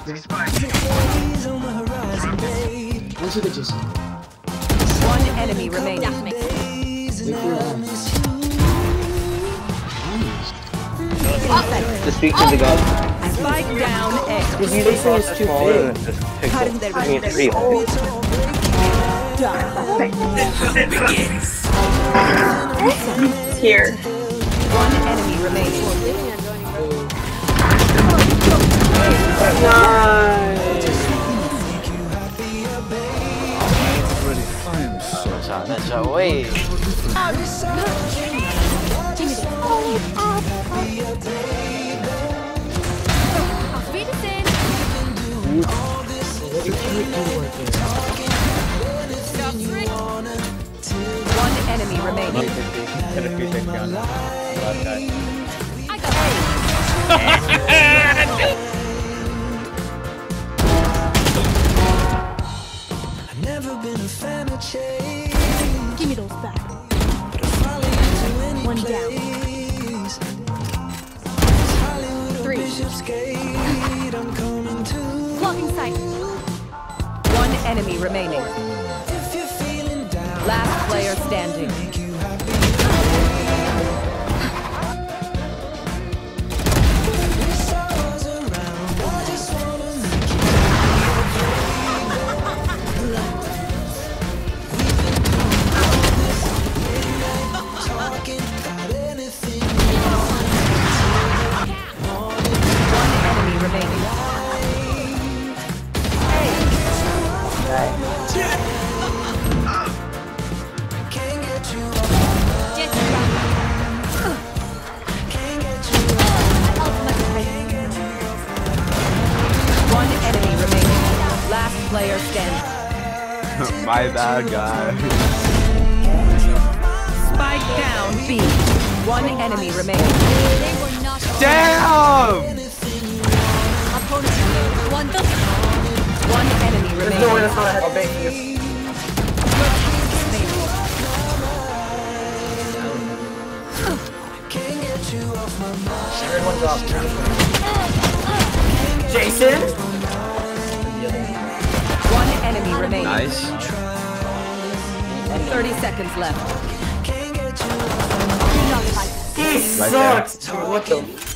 One second, Jason. One enemy remaining. To speak to the god. Spike down A. Because you say it's too big. Here. One enemy remaining. That's a way. One enemy remaining. Never been a fan of change. Give me those back. One down. 3. Blocking sight. One enemy remaining. Last player standing. Player standing. My bad, guy. Spike down B. One enemy remaining. Damn! One enemy remaining. There's no way that's not a bait. Everyone's off. Jason? One enemy remaining. Nice. 30 seconds left. He sucks! What the?